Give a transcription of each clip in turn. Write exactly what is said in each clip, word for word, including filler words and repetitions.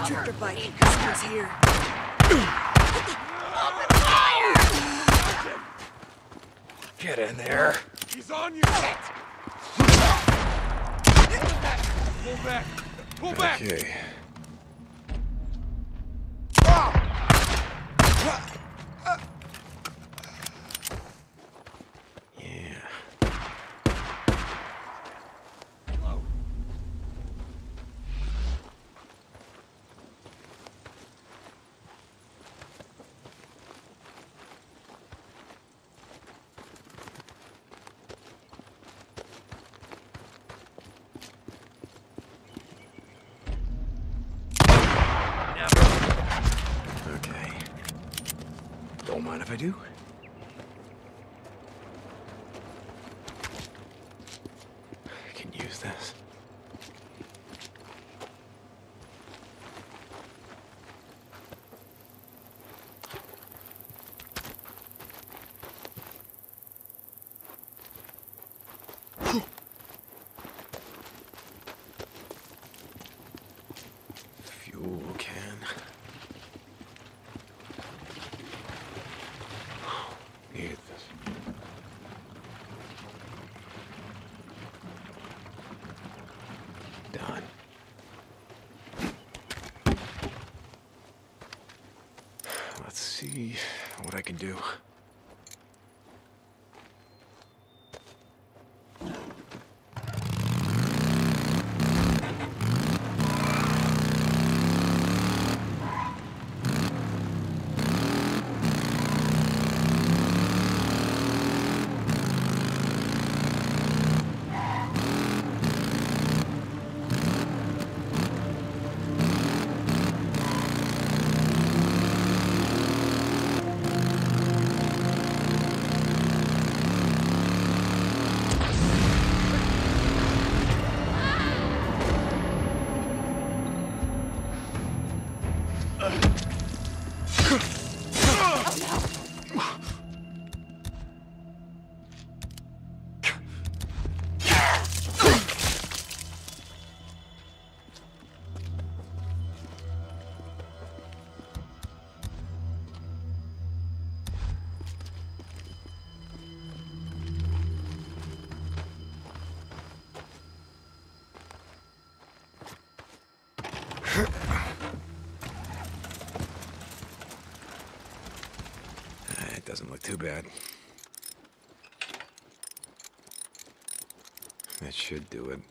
Tractor bike. Someone's here. Open fire! Get in there. He's on you! Pull back! Pull back! Okay. Yeah. Okay. Don't mind if I do. I can use this. Fuel can. Need this. Done. Let's see what I can do. It doesn't look too bad. That should do it.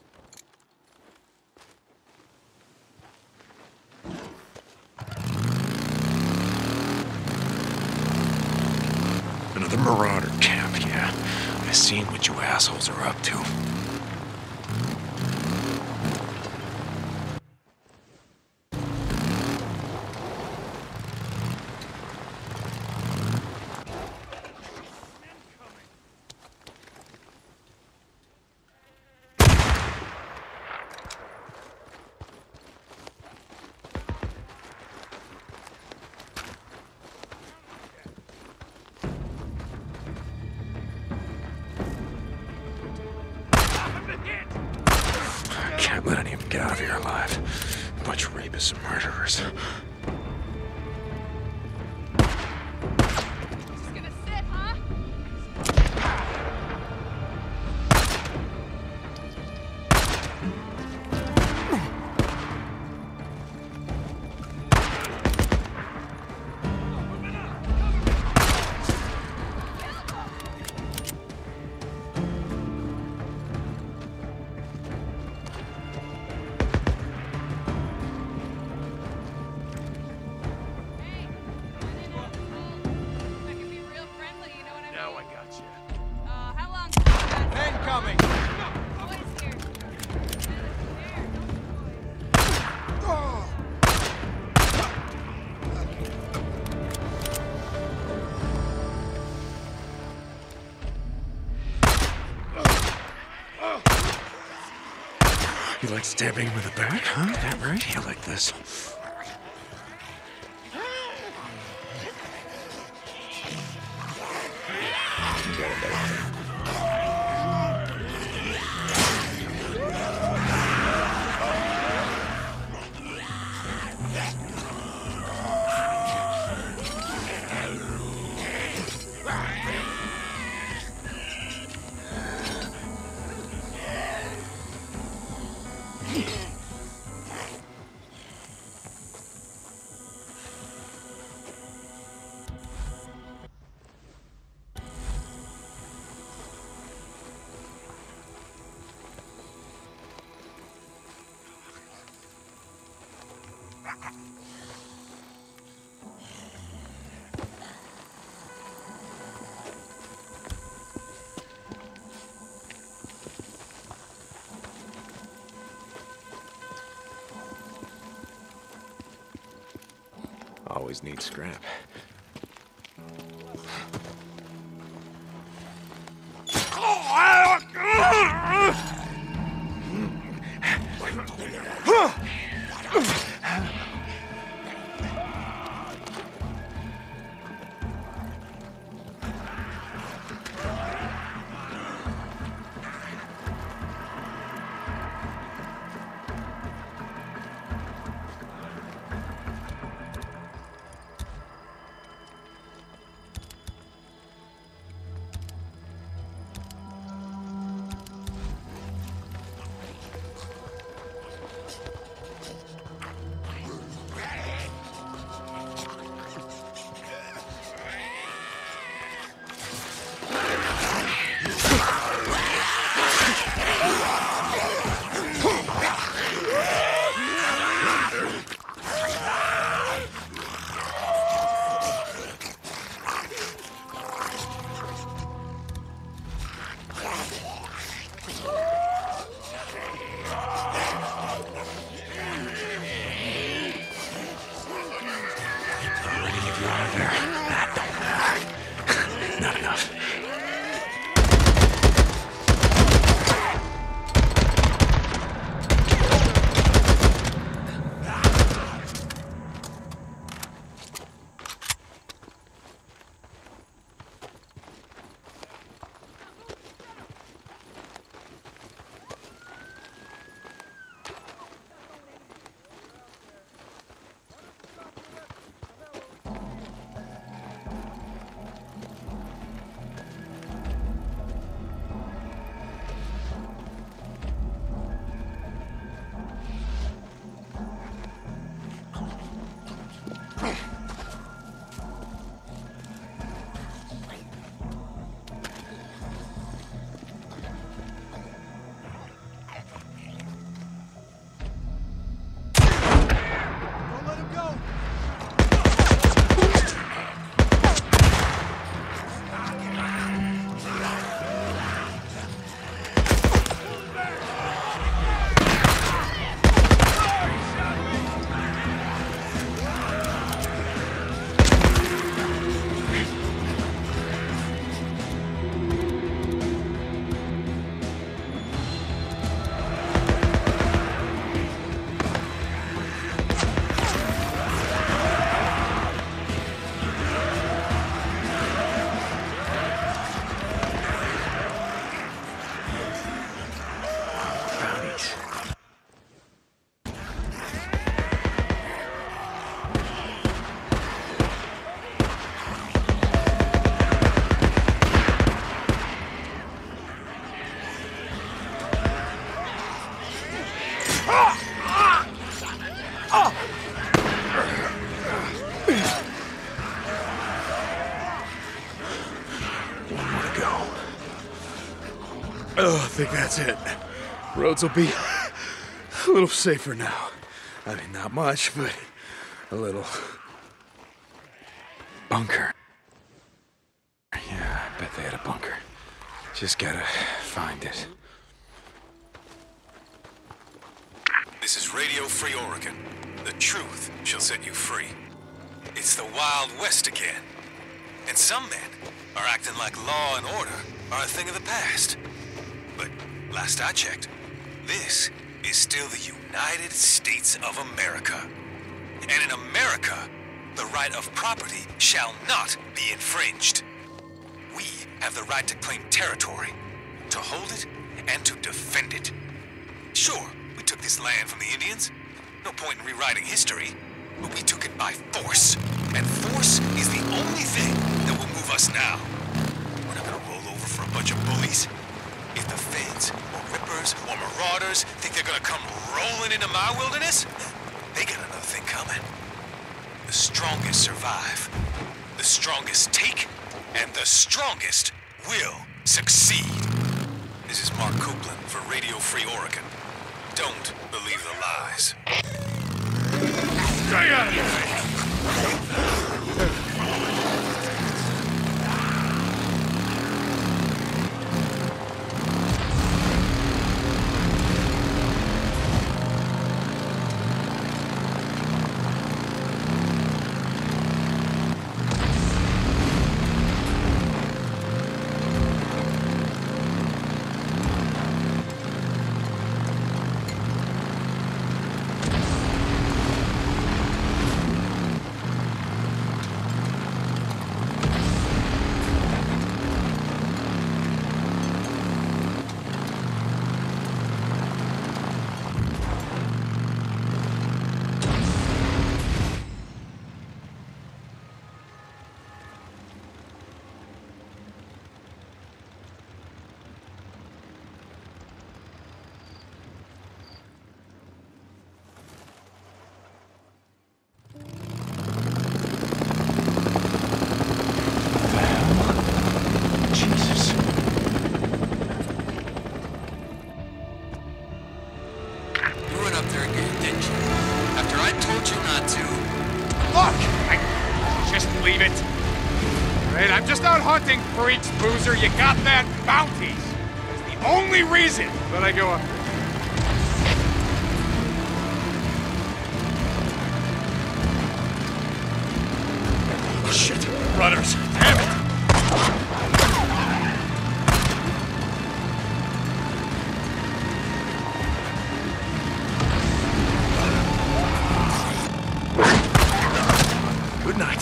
Another marauder camp, yeah. I've seen what you assholes are up to. Can't let any of them get out of here alive. A bunch of rapists and murderers. Just gonna sit, huh? You like stabbing him in the back, huh? That right? You like this? You got it, buddy. Always need scrap. Oh, I think that's it. Roads will be a little safer now. I mean, not much, but a little. Bunker. Yeah, I bet they had a bunker. Just gotta find it. This is Radio Free Oregon. The truth shall set you free. It's the Wild West again. And some men are acting like law and order are a thing of the past. But last I checked, this is still the United States of America. And in America, the right of property shall not be infringed. We have the right to claim territory, to hold it, and to defend it. Sure, we took this land from the Indians. No point in rewriting history, but we took it by force. And force is the only thing that will move us now. We're not gonna roll over for a bunch of bullies. If the feds, or rippers, or marauders think they're gonna come rolling into my wilderness, they got another thing coming. The strongest survive. The strongest take, and the strongest will succeed. This is Mark Copeland for Radio Free Oregon. Don't believe the lies. Stay out of here! not to. Look! I... Just leave it. Right? I'm just out hunting, freaks, boozer. You got that? Bounties. That's the only reason that I go up there. Oh, shit. Runners. Damn it. Good night.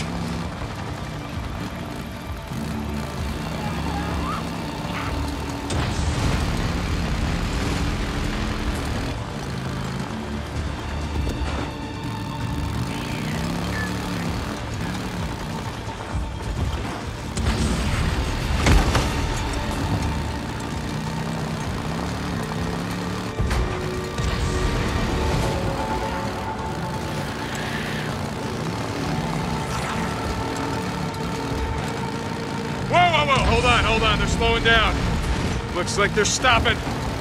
Hold on, hold on, they're slowing down. Looks like they're stopping.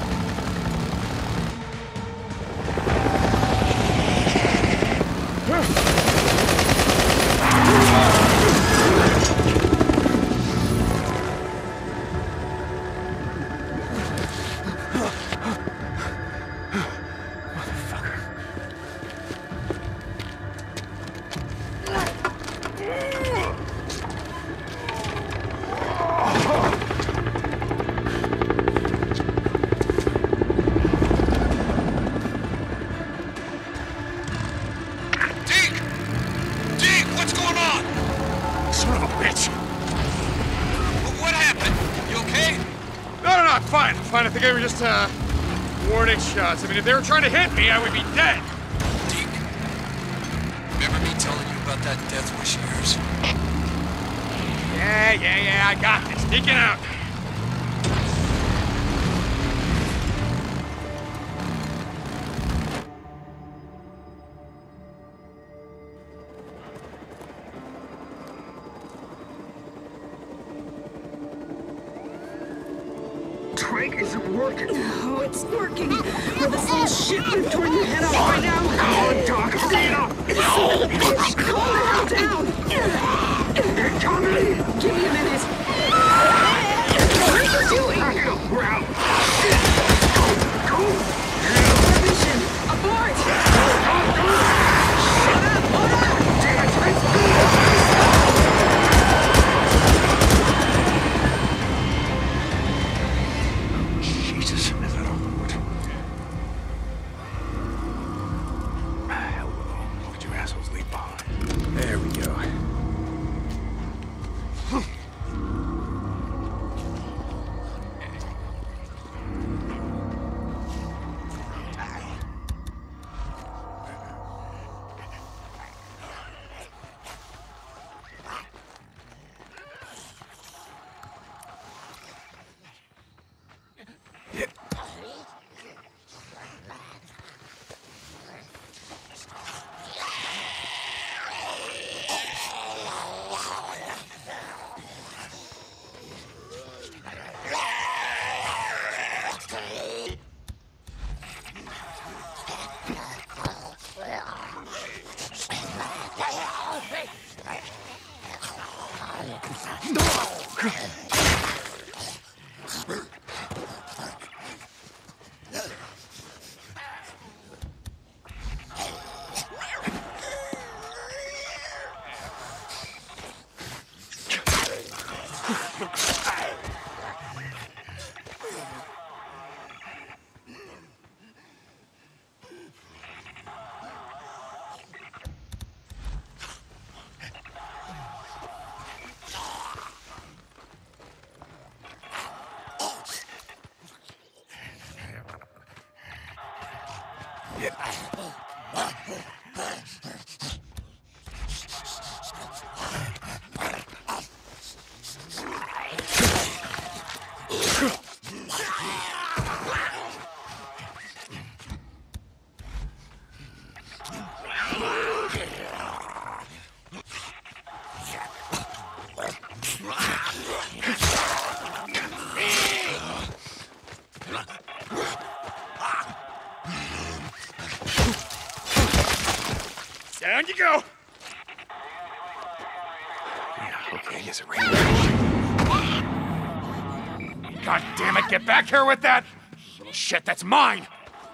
Fine, fine. I think they were just, uh, warning shots. I mean, if they were trying to hit me, I would be dead. Deke, remember me telling you about that death wish of yours? Yeah, yeah, yeah, I got this. Deacon out. Isn't working. Oh, it's working. Will this little shit you've torn your head off right now? Oh, Doc, hurry up! Bitch, calm the hell down! They're coming! Give me a minute. What are you doing? Back it up, we're out. Go, go! Mission, abort! Shut up, hold on! Damn it, let's go! There we go. On you go! Yeah, okay, is it right? God damn it, get back here with that! Little shit, that's mine!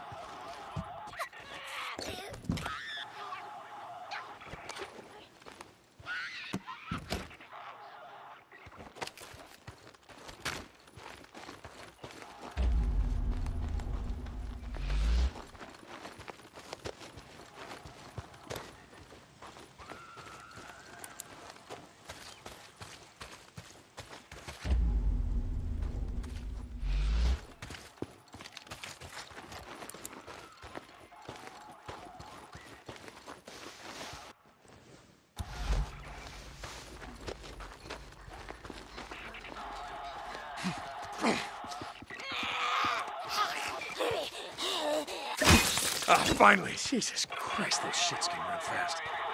Ah, finally. Jesus Christ, those shits can run fast.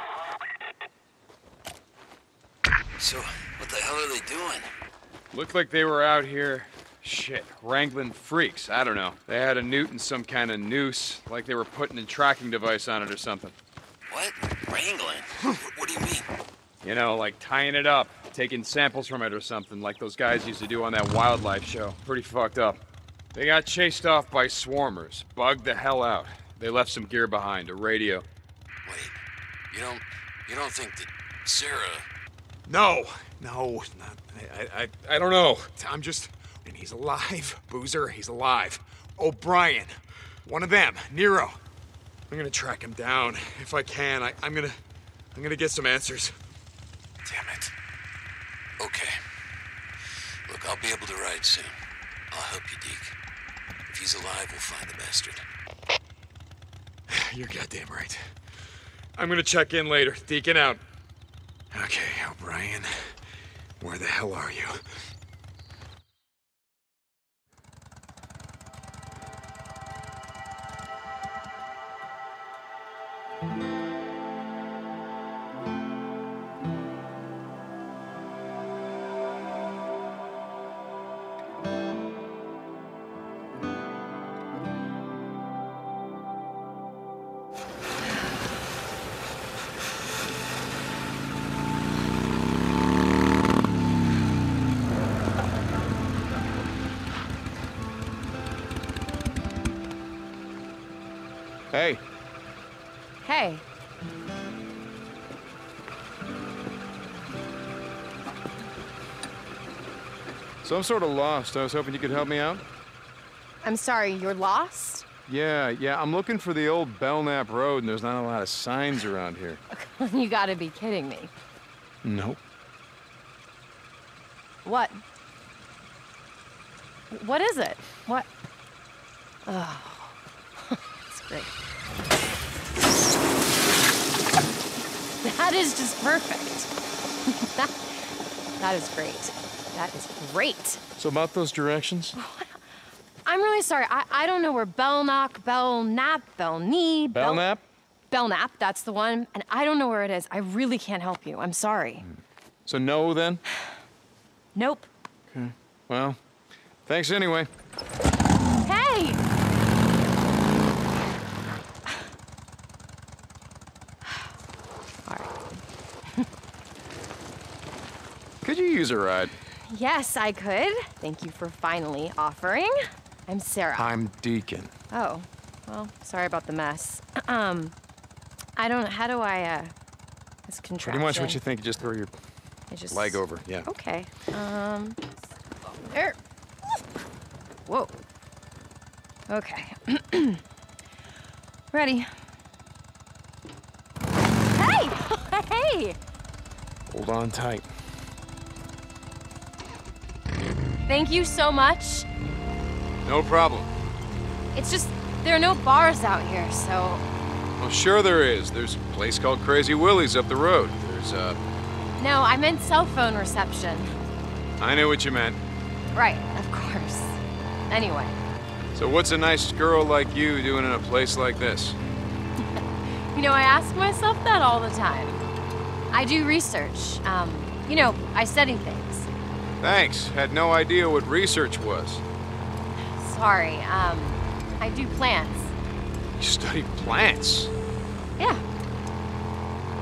So, what the hell are they doing? Looked like they were out here, shit, wrangling freaks. I don't know. They had a newt and some kind of noose, like they were putting a tracking device on it or something. What? Wrangling? What do you mean? You know, like tying it up, taking samples from it or something, like those guys used to do on that wildlife show. Pretty fucked up. They got chased off by swarmers, bugged the hell out. They left some gear behind, a radio. Wait, you don't, you don't think that Sarah... No, no, not, I, I, I don't know. I'm just, and he's alive. Boozer, he's alive. O'Brien, one of them, Nero. I'm gonna track him down if I can. I, I'm gonna, I'm gonna get some answers. Damn it. Okay. Look, I'll be able to ride soon. I'll help you, Deke. If he's alive, we'll find the bastard. You're goddamn right. I'm gonna check in later. Deacon out. Okay, O'Brien. Where the hell are you? Hey. Hey. So I'm sort of lost. I was hoping you could help me out. I'm sorry, you're lost? Yeah, yeah, I'm looking for the old Belknap Road, and there's not a lot of signs around here. You gotta be kidding me. Nope. What? What is it? What? Oh, it's great. That is just perfect. that, that is great. That is great. So about those directions? I'm really sorry. I, I don't know where Belknap, Belknap, Belknee... Belknap? Belknap, that's the one. And I don't know where it is. I really can't help you. I'm sorry. So no, then? Nope. Okay. Well, thanks anyway. Hey! All right. Could you use a ride? Yes, I could. Thank you for finally offering. I'm Sarah. I'm Deacon. Oh, well, sorry about the mess. Um, I don't. How do I? Uh, this contraption. Pretty much what you think. You just throw your I just... leg over. Yeah. Okay. Um. There. Whoa. Okay. Ready. Hey! Hey! Hold on tight. Thank you so much. No problem. It's just, there are no bars out here, so... Well, sure there is. There's a place called Crazy Willie's up the road. There's, uh... No, I meant cell phone reception. I knew what you meant. Right, of course. Anyway. So what's a nice girl like you doing in a place like this? You know, I ask myself that all the time. I do research. Um, you know, I study things. Thanks. Had no idea what research was. Sorry, um, I do plants. You study plants? Yeah.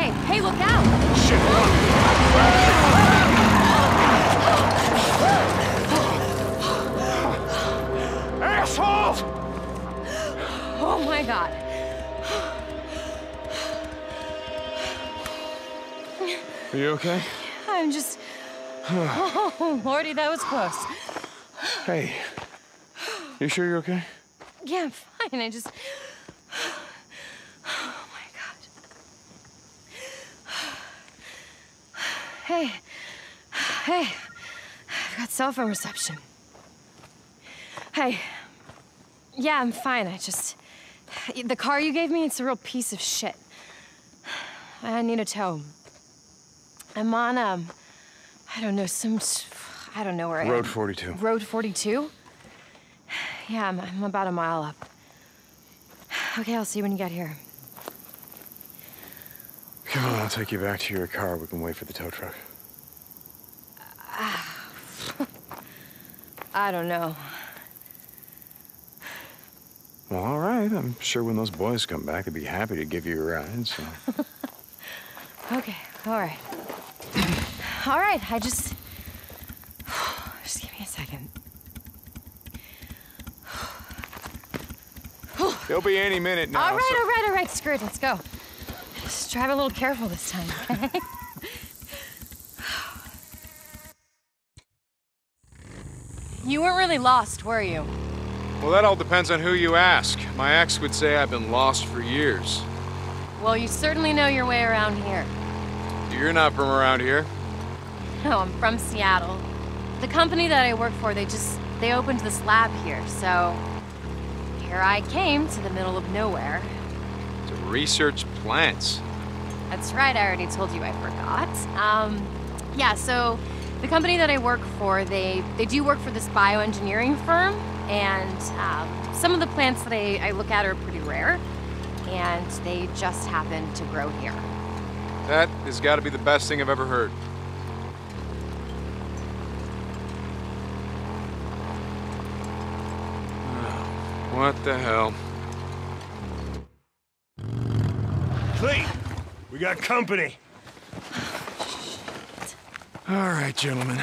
Hey, hey, look out! Shit, assholes! Oh my god. Are you okay? I'm just... Oh, Lordy, that was close. Hey, you sure you're okay? Yeah, I'm fine. I just... Oh my god. Hey. Hey. I've got cell phone reception. Hey. Yeah, I'm fine. I just... The car you gave me, it's a real piece of shit. I need a tow. I'm on, um... I don't know, some... I don't know where I am. Road forty-two. Road forty-two? Yeah, I'm, I'm about a mile up. Okay, I'll see you when you get here. Come on, I'll take you back to your car. We can wait for the tow truck. I don't know. Well, all right. I'm sure when those boys come back, they'd be happy to give you a ride, so... Okay, all right. All right, I just... Just give me a second. He'll be any minute now. All right, so... all right, all right, screw it, let's go. Just drive a little careful this time, okay? You weren't really lost, were you? Well, that all depends on who you ask. My ex would say I've been lost for years. Well, you certainly know your way around here. You're not from around here. No, I'm from Seattle. The company that I work for, they just, they opened this lab here, so here I came to the middle of nowhere. To research plants. That's right, I already told you I forgot. Um, yeah, so the company that I work for, they, they do work for this bioengineering firm, and um, some of the plants that I, I look at are pretty rare, and they just happen to grow here. That has got to be the best thing I've ever heard. What the hell? Clean! We got company! All right, gentlemen.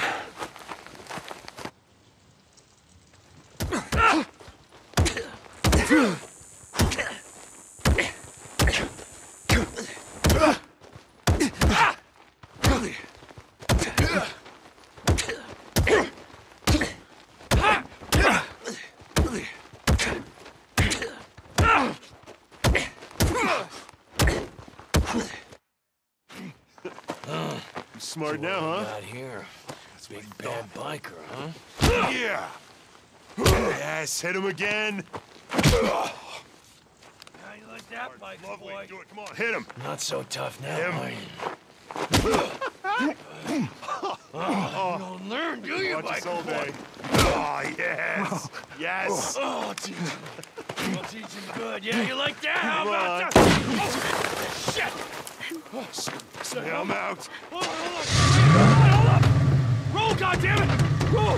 Smart now, huh? Not here. Big bad biker, huh? Yeah! Yes, hit him again! How you like that, biker Lovely, boy? do it, come on, hit him! Not so tough now, Him. are you? Oh, you don't learn, do you, Watch us biker all boy? day. Oh, yes! Yes! Oh, teach him. I'll teach him good. Yeah, you like that? How Come about on. that? Oh, shit! Yeah, I'm out! Hold on, hold on. Hold on, hold on. Roll, goddammit! Roll!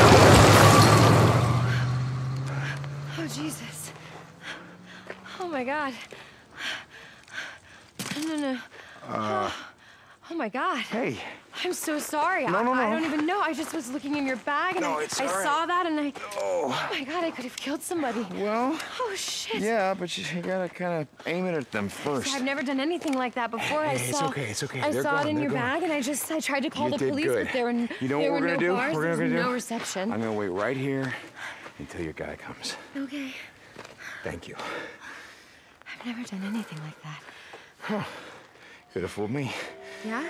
Oh, Jesus. Oh, my God. No, no, no. Uh, Oh, my God. hey. I'm so sorry. No, I, no, no. I don't even know. I just was looking in your bag and No, I, it's I all right. saw that and I... Oh. Oh, my God, I could have killed somebody. Well, Oh, shit. yeah, but you, you gotta kind of aim it at them first. I've never done anything like that before. I Hey, it's saw, okay, it's okay. I They're saw gone, it in they're your gone. bag, and I just I tried to call You the did police, good. but there were n- You know what there we're were gonna no do? bars, We're there gonna was do? no reception. I'm gonna wait right here until your guy comes. Okay. Thank you. I've never done anything like that. Huh. Could have fooled me. Yeah?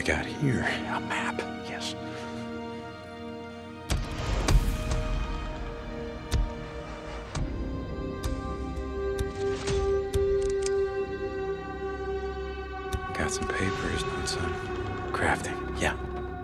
I got here? A map, yes. Got some papers, not some crafting, yeah.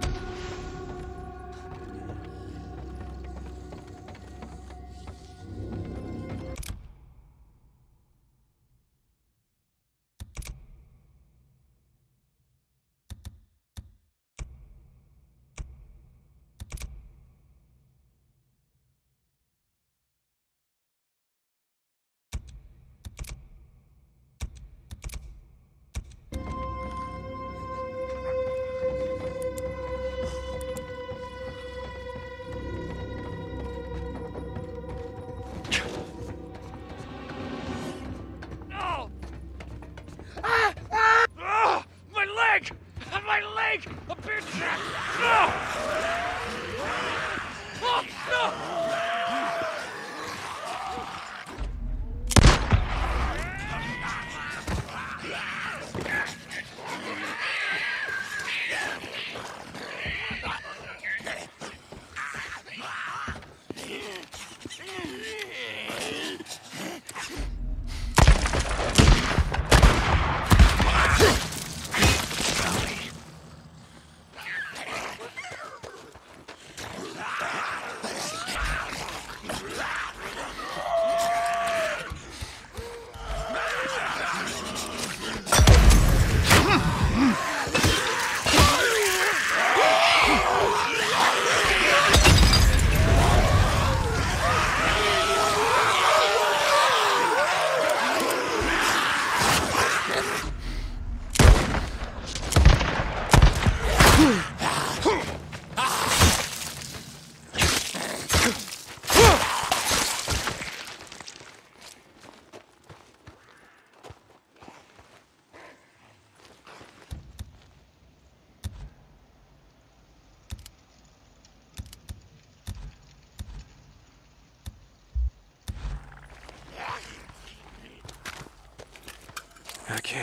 Okay.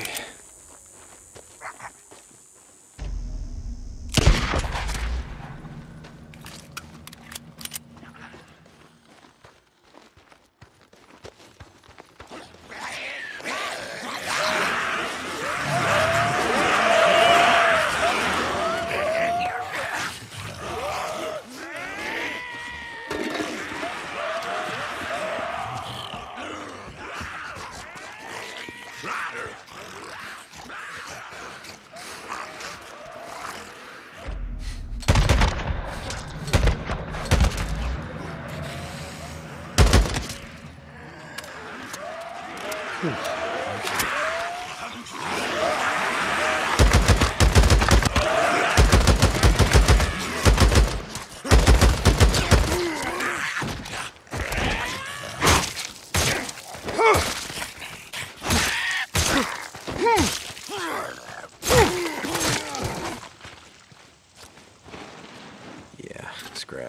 Yeah, scrap.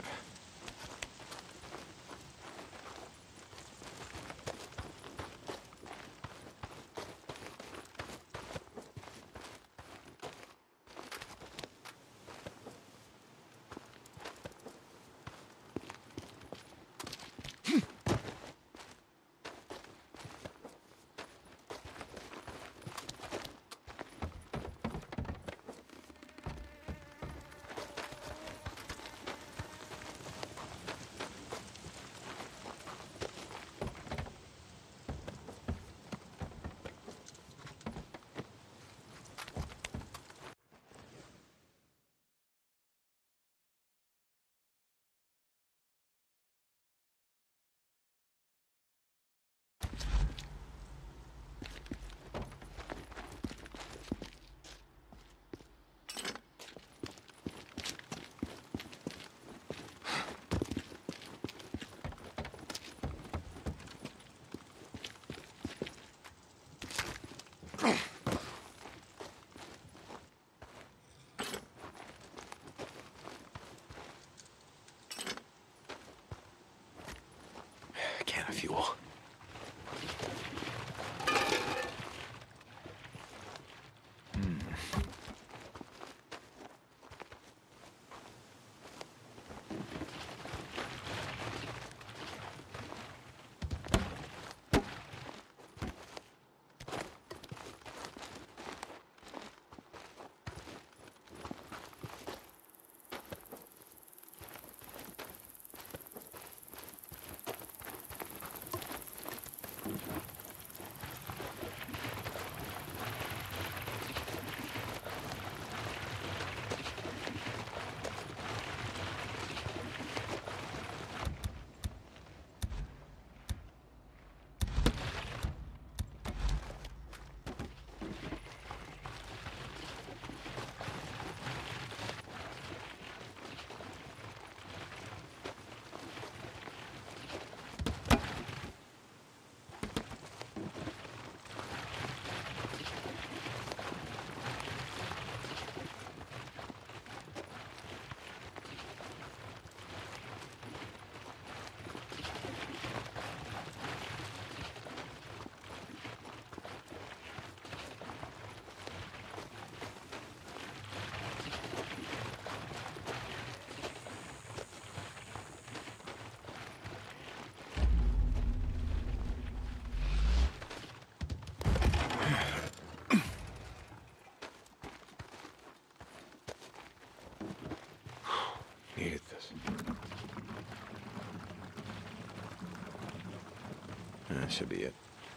That should be it.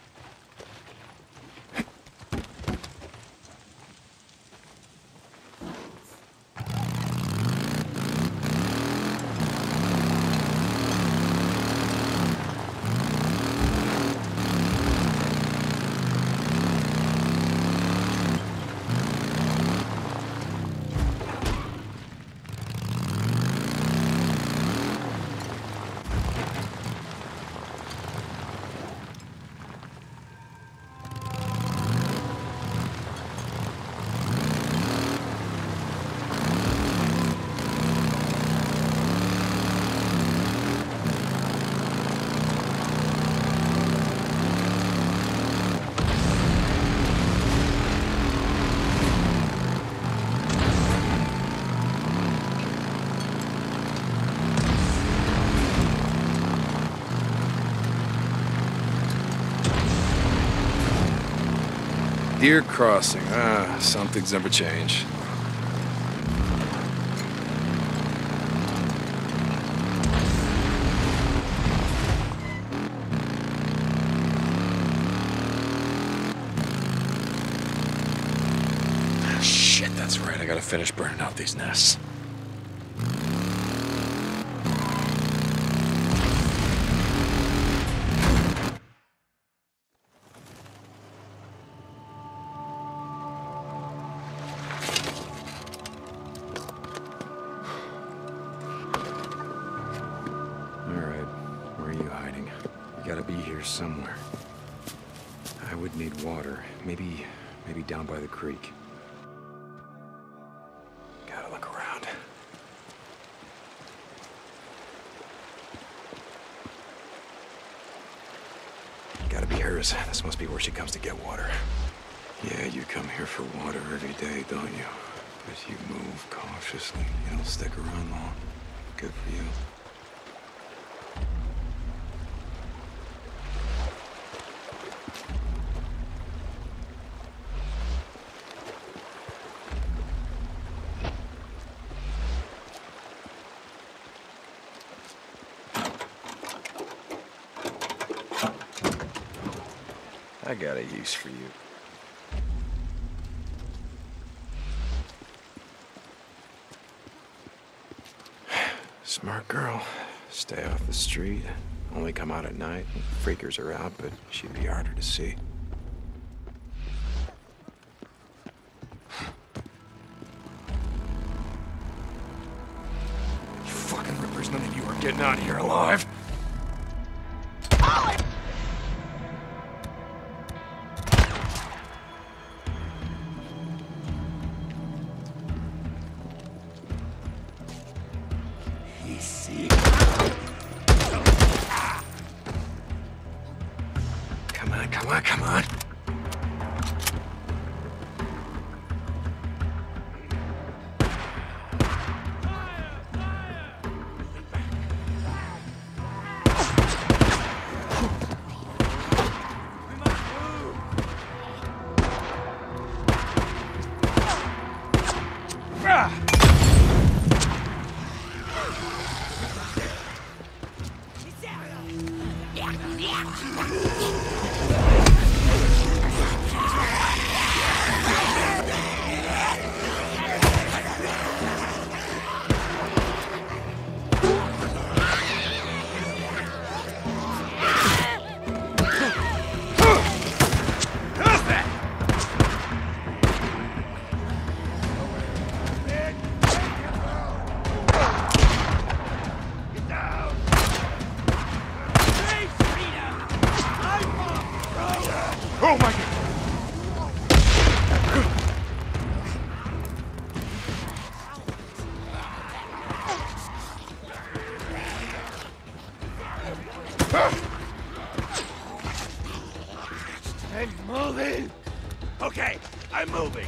Deer crossing. Ah, some things never change. Shit, that's right. I gotta finish burning out these nests. Somewhere. I would need water. Maybe, maybe down by the creek. Gotta look around. Gotta be hers. This must be where she comes to get water. Yeah, you come here for water every day, don't you? But you move cautiously. You don't stick around long. Good for you. I got a use for you. Smart girl. Stay off the street. Only come out at night. Freakers are out, but she'd be harder to see. You fucking rippers, none of you are getting out of here alive. Come on, come on, come on. Oh my God! I'm moving! Okay, I'm moving!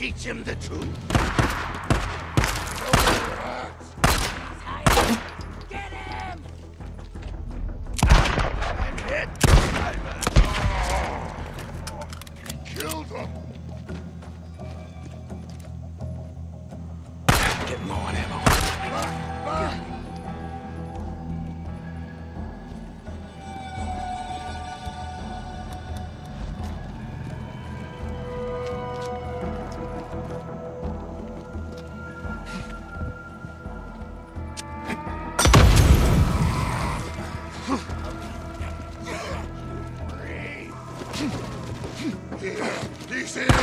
teach him the truth. Get him! I'm hit. Killed him. Getting low on ammo. Back, back. He's here!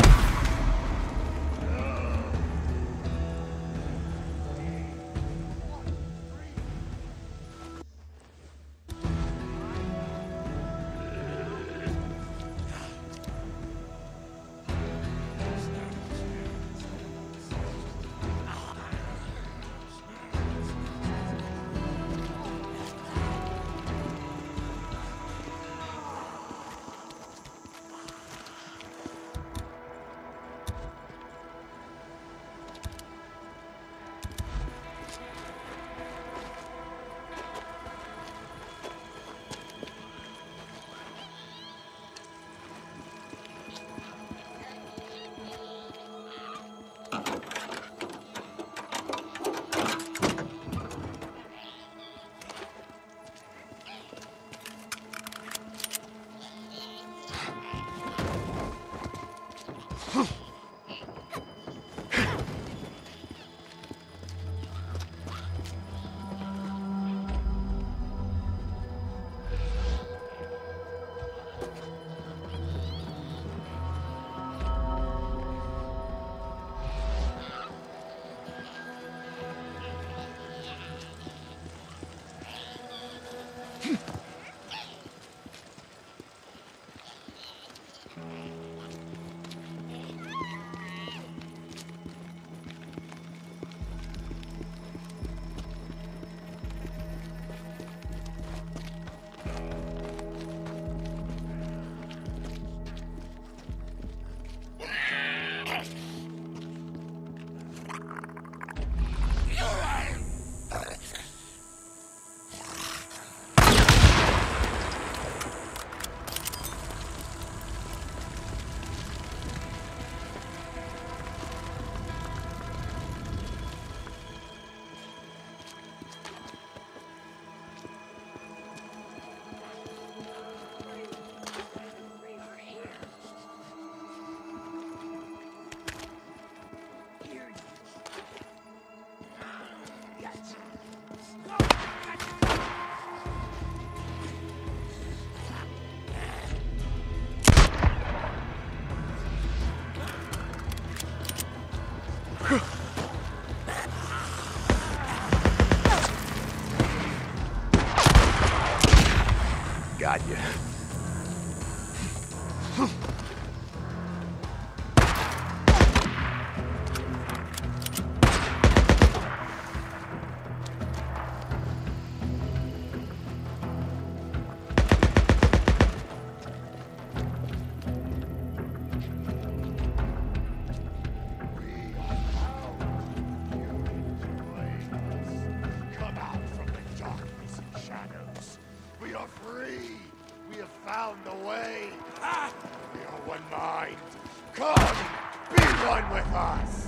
Got you. Come out from the darkness and shadows. We are free. We have found the way. Ah! We are one mind. Come, be one with us.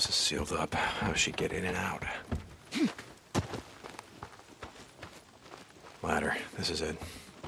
house is sealed up. How's she get in and out? Ladder. This is it.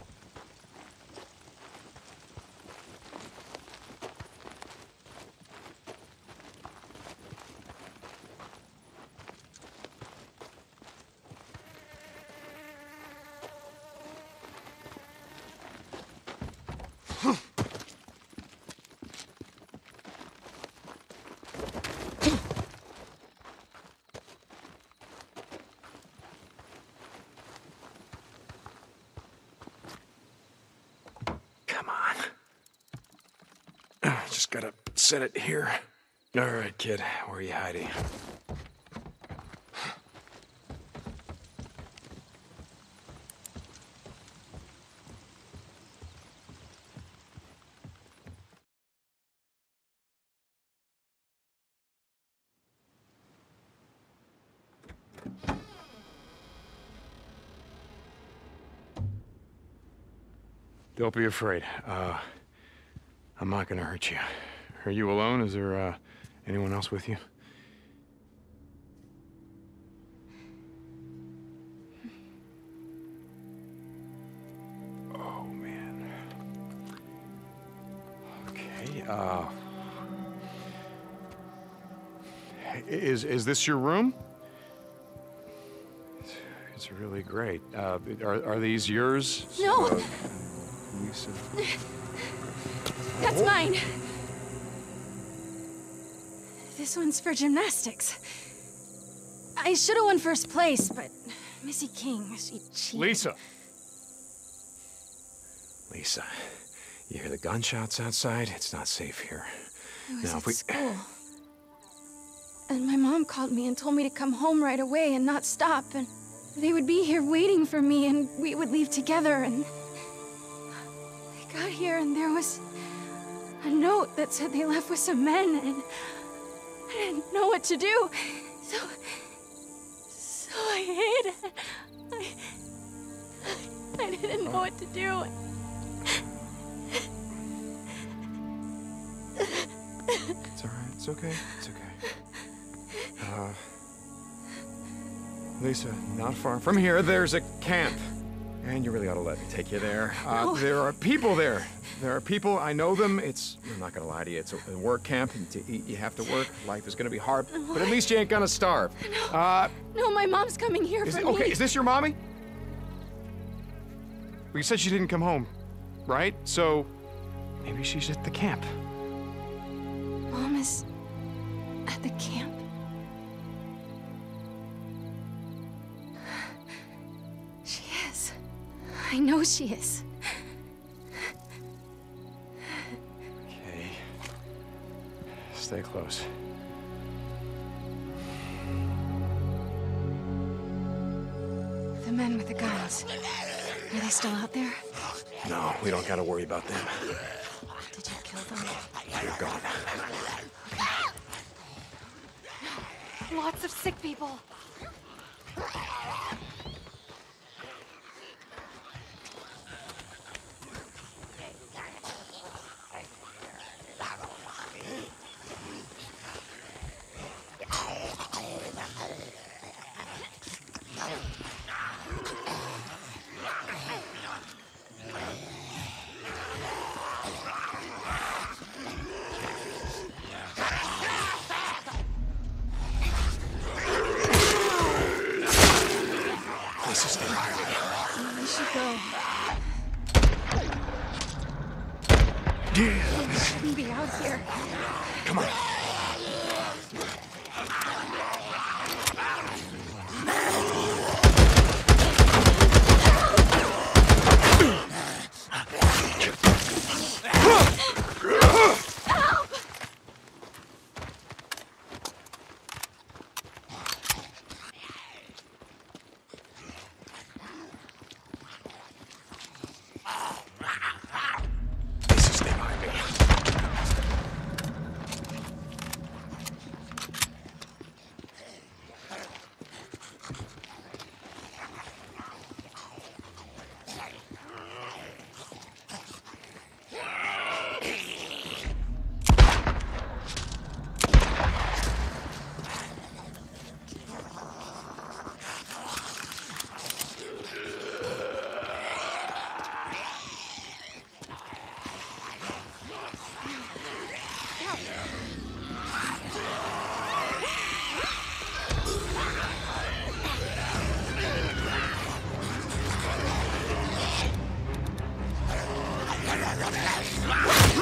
Just gotta set it here. All right, kid. Where are you hiding? Don't be afraid. Uh, I'm not gonna hurt you. Are you alone? Is there, uh, anyone else with you? Oh, man. Okay, uh... Is, is this your room? It's, it's really great. Uh, are, are these yours? No! Uh, Lisa? That's mine. This one's for gymnastics. I should have won first place, but Missy King, she cheated. Lisa! Lisa, you hear the gunshots outside? It's not safe here. I was now, at if we... school. And my mom called me and told me to come home right away and not stop, and they would be here waiting for me, and we would leave together, and... I got here, and there was a note that said they left with some men, and I didn't know what to do, so... So I hid. I... I didn't know what to do. It's all right. It's okay. It's okay. Uh... Lisa, not far from here, there's a camp. And you really ought to let me take you there. Uh, No. There are people there. There are people, I know them. It's, I'm not gonna lie to you, it's a, a work camp, and to eat you have to work. Life is gonna be hard, but at least you ain't gonna starve. No, Uh, no, my mom's coming here is for it, me. okay, is this your mommy? Well, you said she didn't come home, right? So, maybe she's at the camp. Mom is at the camp. She is. I know she is. Okay. Stay close. The men with the guns. Are they still out there? No, we don't gotta worry about them. Did you kill them? They're gone. Lots of sick people. This is the highway. We should go. Yeah. We shouldn't be out here. Come on.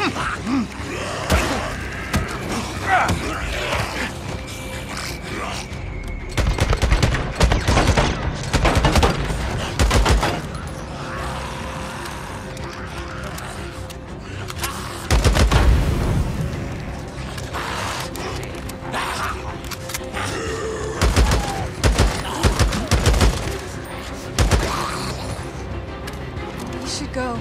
We should go.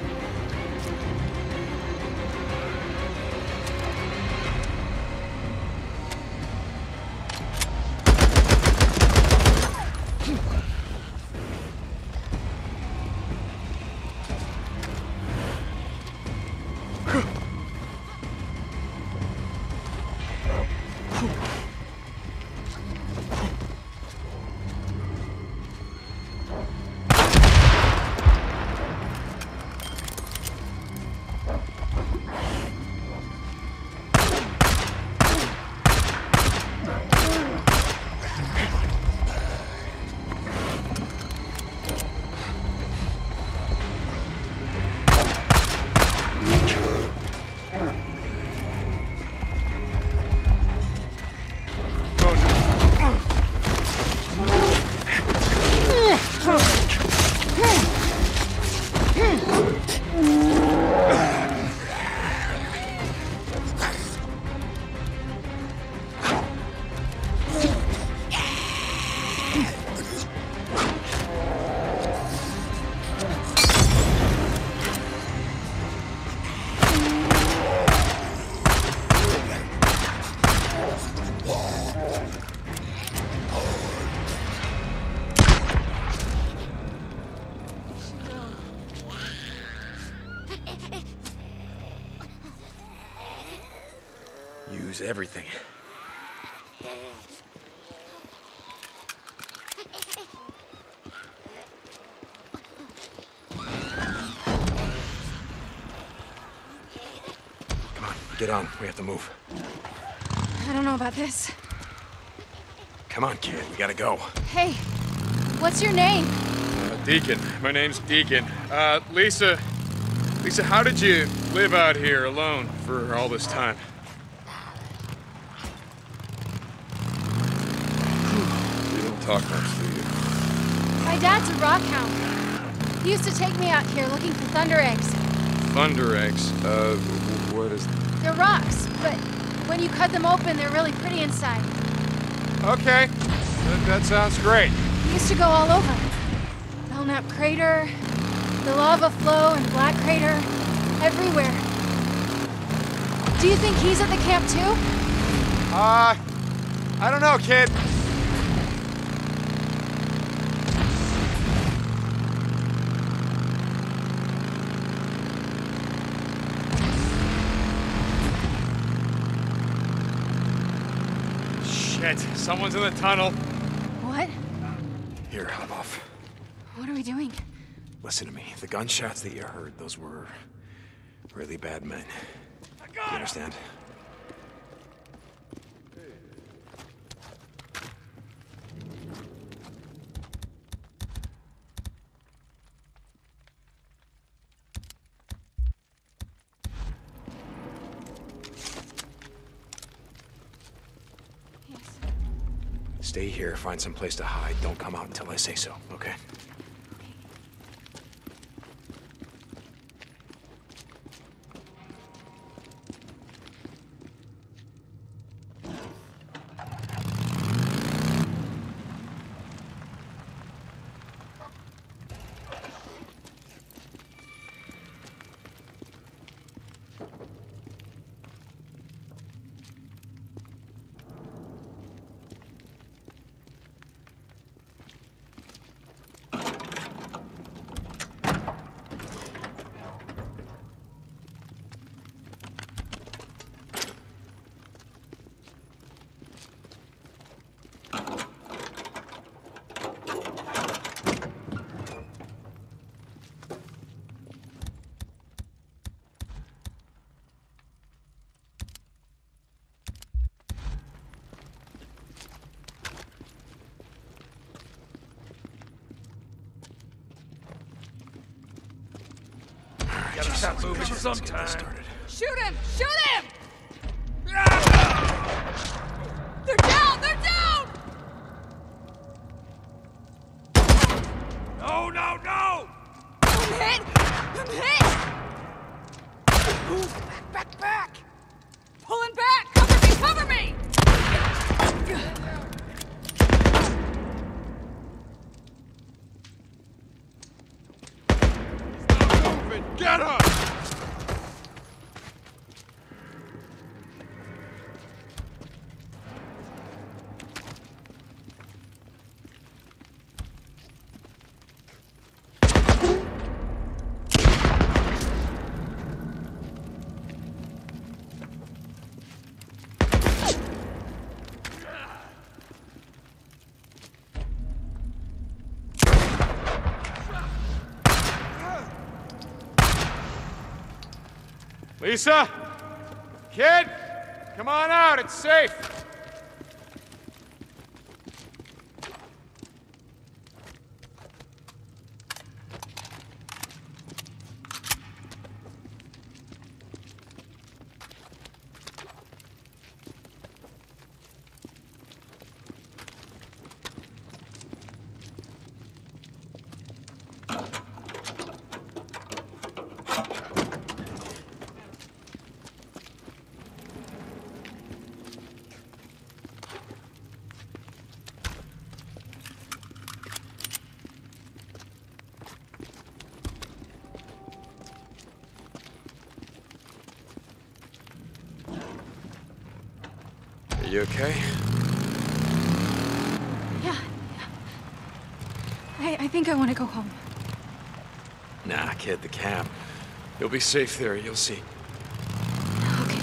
Use everything. Come on, get on. We have to move. I don't know about this. Come on, kid. We gotta go. Hey, what's your name? Uh, Deacon. My name's Deacon. Uh, Lisa... Lisa, how did you live out here alone for all this time? You don't talk much, do you? My dad's a rock hound. He used to take me out here looking for thunder eggs. Thunder eggs? Uh, what is... They're rocks, but when you cut them open, they're really pretty inside. Okay. That, that sounds great. He used to go all over. Belknap Crater, the lava flow and Black Crater, everywhere. Do you think he's at the camp too? Uh, I don't know, kid. Shit, someone's in the tunnel. What? Here, I'm off. What are we doing? Listen to me. The gunshots that you heard, those were really bad men. You understand? Yes. Stay here, find some place to hide. Don't come out until I say so, okay? Gotta stop moving sometime. Started. Shoot him! Shoot him! They're down! They're down! No, no, no! I'm hit! I'm hit! Move! Back, back, back! Pulling back! Cover me! Cover me! Stop moving! Get her! Lisa? Kid? Come on out, it's safe. You okay? Yeah, yeah. I, I think I want to go home. Nah, kid, the cab. You'll be safe there, you'll see. Okay.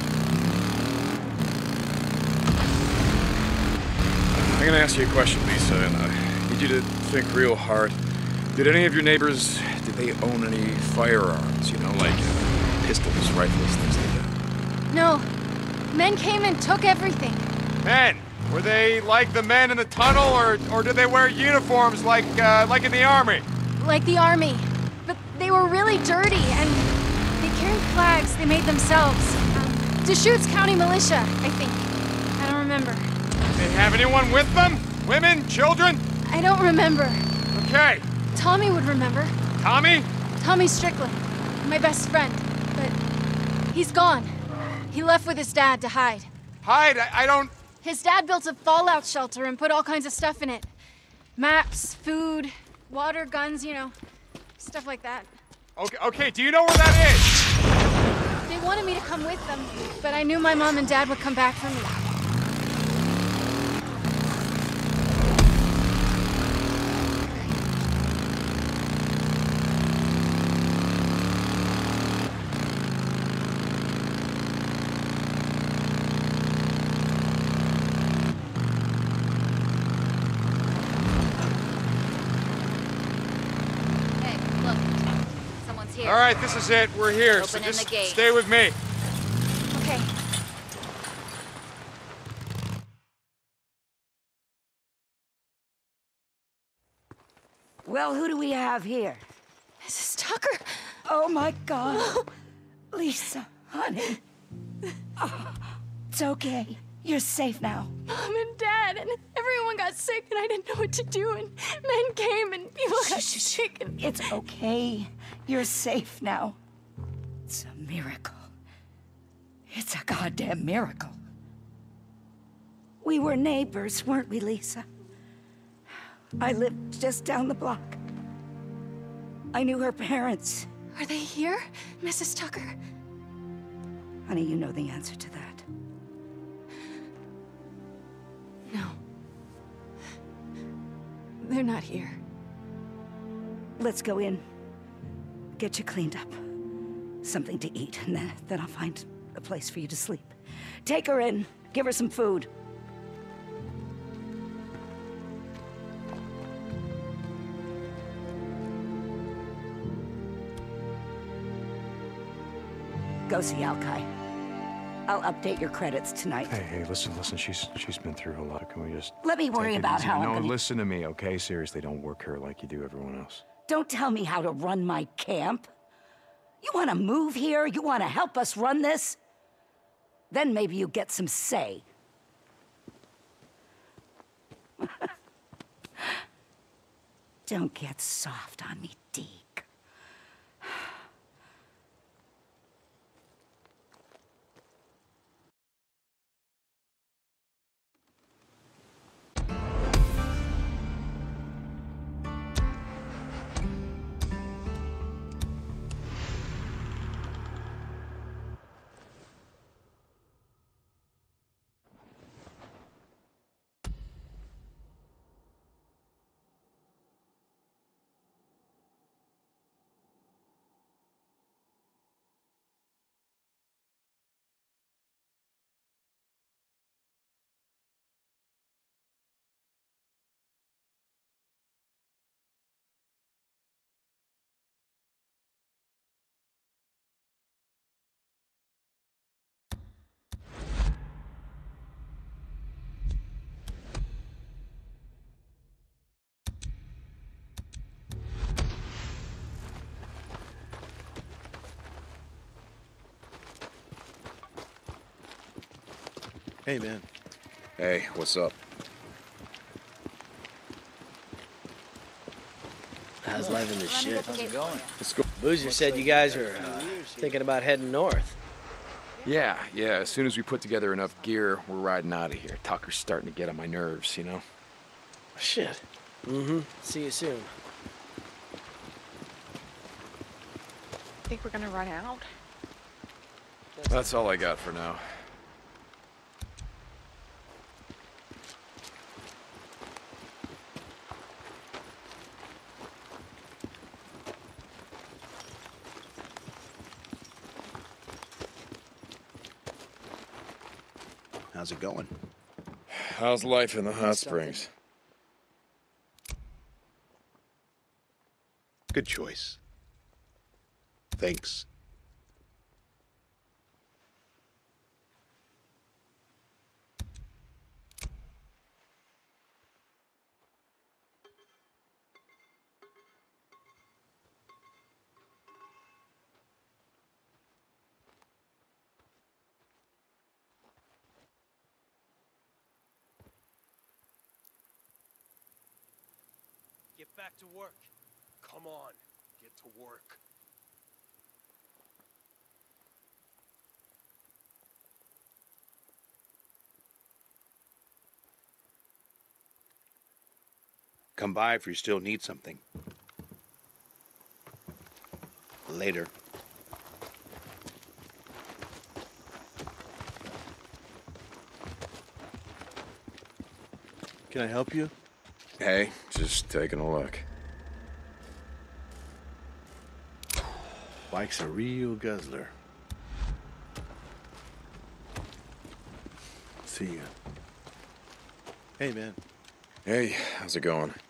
I'm gonna ask you a question, Lisa, and I need you to think real hard. Did any of your neighbors, did they own any firearms? You know, like uh, pistols, rifles, things like that? No. Men came and took everything. Men! Were they like the men in the tunnel, or or did they wear uniforms like uh, like in the army? Like the army. But they were really dirty, and they carried flags they made themselves. Um, Deschutes County Militia, I think. I don't remember. Did they have anyone with them? Women? Children? I don't remember. Okay. Tommy would remember. Tommy? Tommy Strickland. My best friend. But he's gone. He left with his dad to hide. Hide? I, I don't... His dad built a fallout shelter and put all kinds of stuff in it. Maps, food, water, guns, you know, stuff like that. Okay, okay, do you know where that is? They wanted me to come with them, but I knew my mom and dad would come back for me. All right, this is it. We're here, so Opening just the gate. stay with me. Okay. Well, who do we have here? Missus Tucker? Oh my God. Lisa, honey. Oh, it's okay. You're safe now. Mom and Dad and everyone got sick and I didn't know what to do and men came and people got sick and... It's okay. You're safe now. It's a miracle. It's a goddamn miracle. We were neighbors, weren't we, Lisa? I lived just down the block. I knew her parents. Are they here, Missus Tucker? Honey, you know the answer to that. No. They're not here. Let's go in. Get you cleaned up. Something to eat, and then, then I'll find a place for you to sleep. Take her in. Give her some food. Go see Alkai. I'll update your credits tonight. Hey, hey, listen, listen. She's she's been through a lot. Can we just Let me worry take it about easy? how No, I'm gonna... listen to me, okay? Seriously, don't work her like you do everyone else. Don't tell me how to run my camp. You want to move here? You want to help us run this? Then maybe you get some say. Don't get soft on me, Deke. Hey, man. Hey, what's up? How's life in the shit? How's it going? Let's go. Boozer said you guys are uh, thinking about heading north. Yeah, yeah, as soon as we put together enough gear, we're riding out of here. Tucker's starting to get on my nerves, you know? Shit. Mm-hmm. See you soon. Think we're gonna run out? That's all I got for now. How's it going? How's life in the hot springs? Good choice. Thanks. Get back to work. Come on, get to work. Come by if you still need something. Later. Can I help you? Hey, just taking a look. Mike's a real guzzler. See ya. Hey, man. Hey, how's it going?